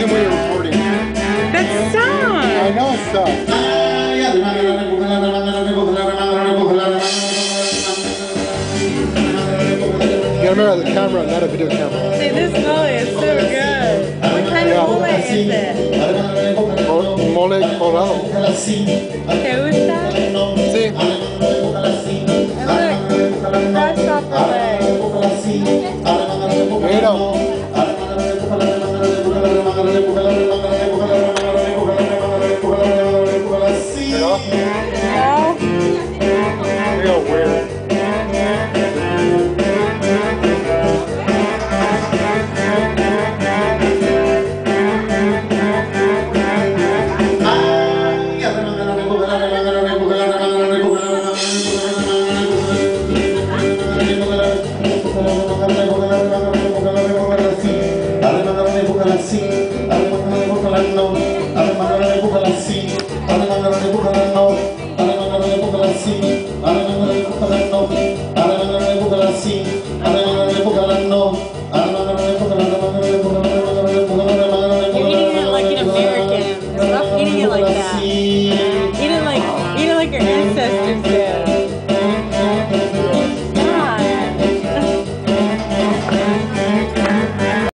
same way you're recording. That song! I know it sucks. You gotta remember the camera, not a video camera. See, this mullet is so good. What kind of mullet is it? Mole colorado. ¿Te gusta? Sí. And look, grasshopper leg. Mira. No? Real weird. Alemán